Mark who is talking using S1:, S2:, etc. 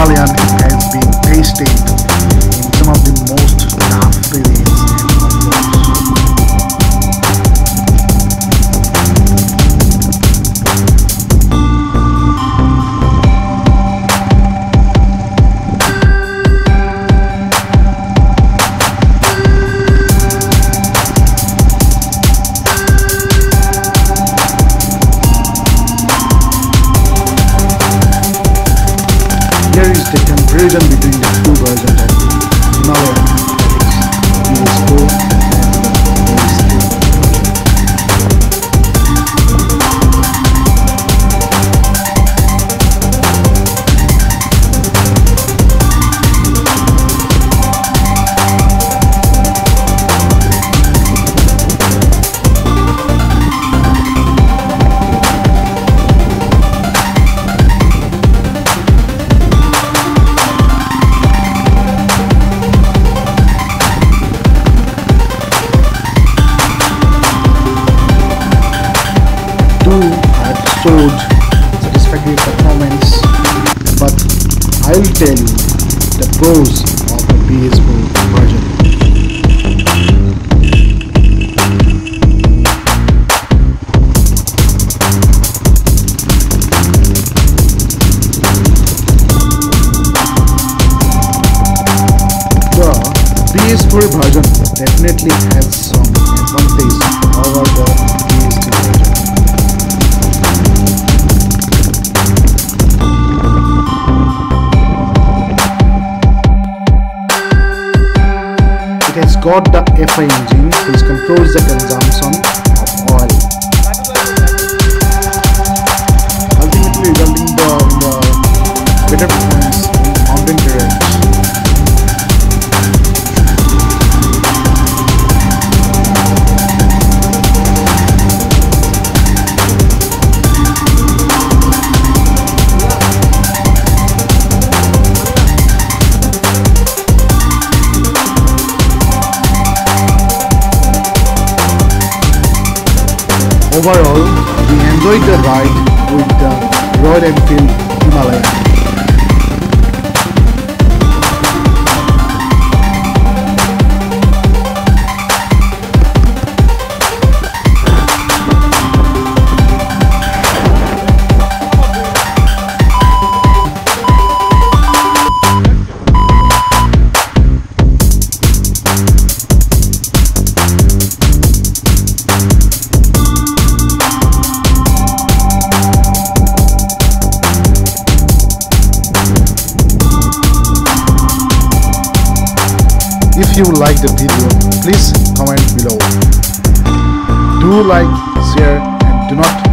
S1: Himalayan has been tested in some of the most tough terrains and off-roads. Here is the comparison between the two versions of Himalayan, that is BS4 and BS3 had showed satisfactory performance, but I will tell you the pros of the BS4 version. The BS4 version definitely has some advantage over the BS3 version. It has got the FI engine which controls the consumption of oil, ultimately resulting in better performance in mountain terrain. Overall, we enjoyed the ride with the Royal Enfield Himalayan. If you like the video, please comment below. Do like, share and do not